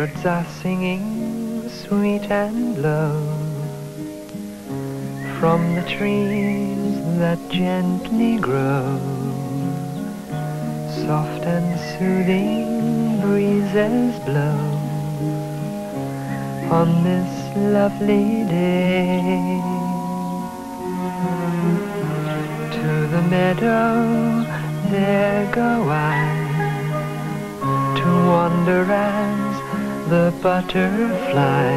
Birds are singing sweet and low from the trees that gently grow. Soft and soothing breezes blow on this lovely day. To the meadow there go I, to wander as the butterfly.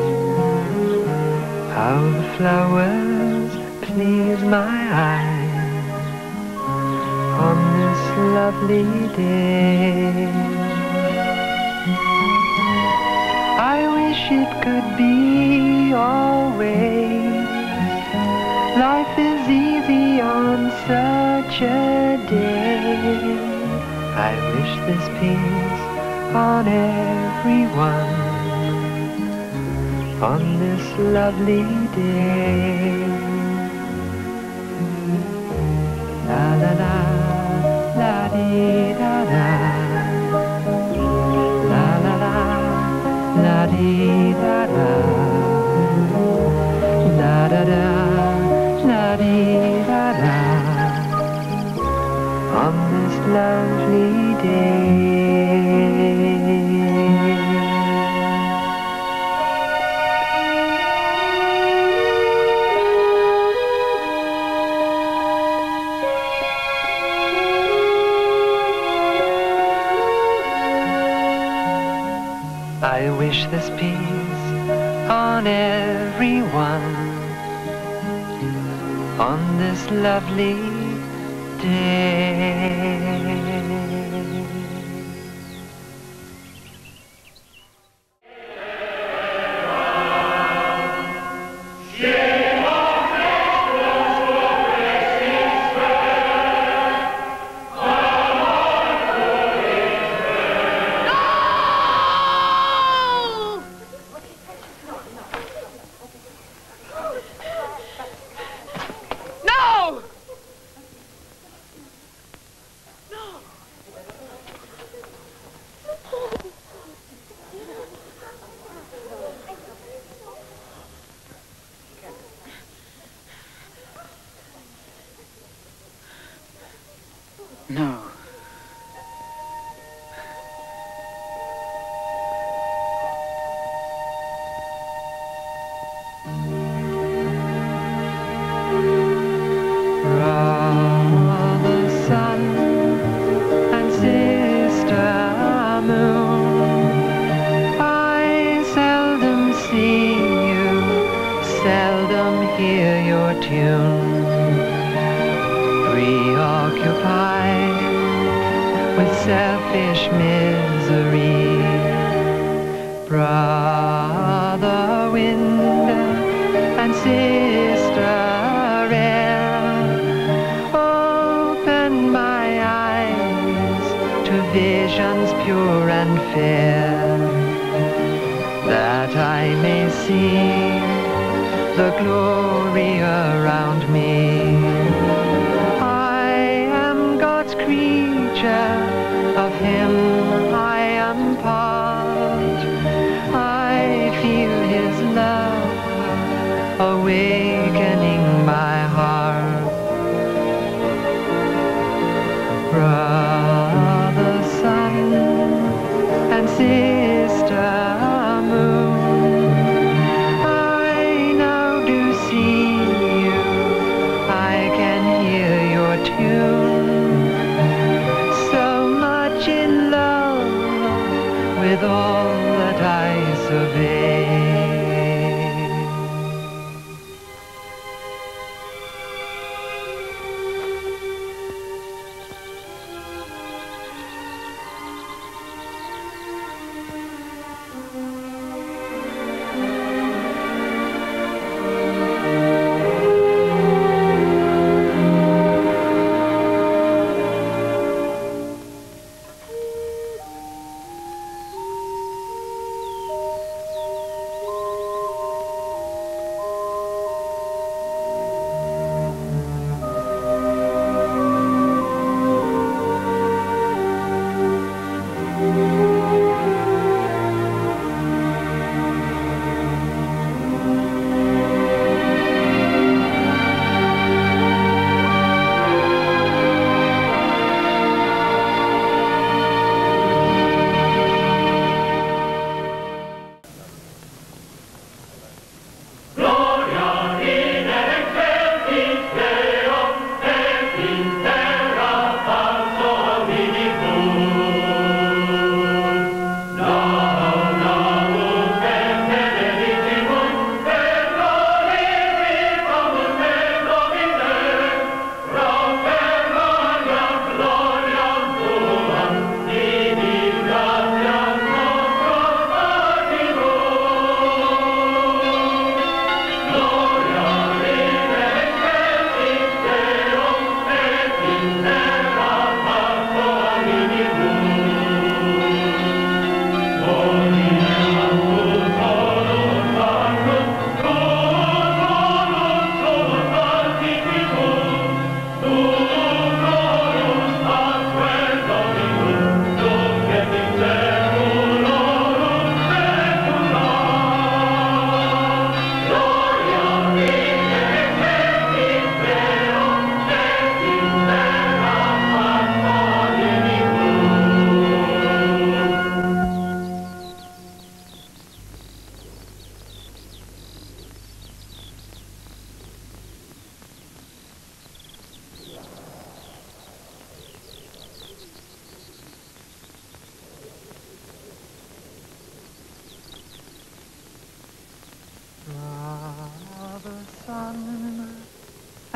How the flowers please my eyes on this lovely day. I wish it could be always. Life is easy on such a day. I wish this peace on everyone on this lovely day. La la la, la dee da da, la la la, la dee da da, da da da, la dee da da, on this lovely day. I wish this peace on everyone on this lovely day. No. Brother sun and sister moon, I seldom see you, seldom hear your tune. Preoccupied with selfish misery, brother wind and sister air, open my eyes to visions pure and fair, that I may see the glory around me. Of him I am part. I feel his love awakening my heart. Brother sun and sister moon, I now do see you, I can hear your tune. In love with all that I survey.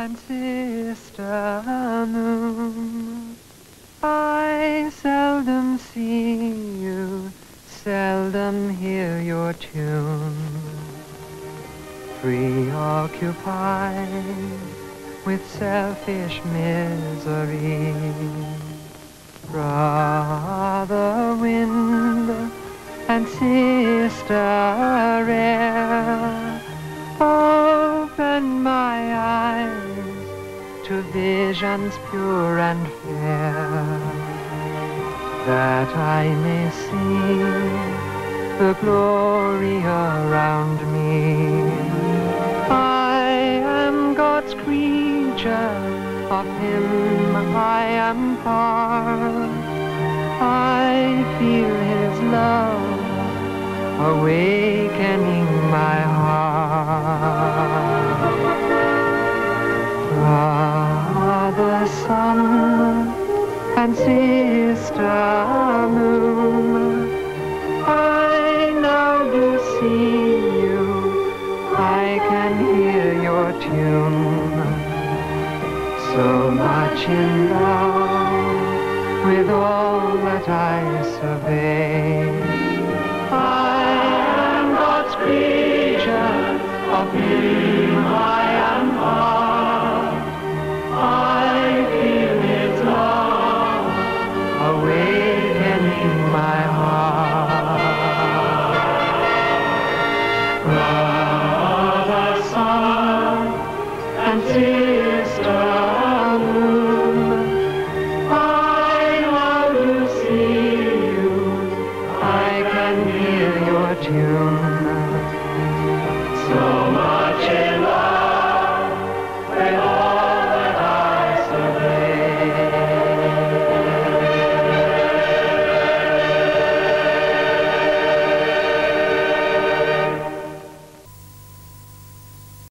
and sister moon. I seldom see you, seldom hear your tune. Preoccupied with selfish misery. Brother wind and sister air, open my eyes to visions pure and fair, that I may see the glory around me. I am God's creature, of Him I am part. I feel His love awakening my heart. Brother sun and sister moon, I now do see you, I can hear your tune. So much in love with all that I survey. I am God's creature, of Him I am part. I feel His love awakening my heart.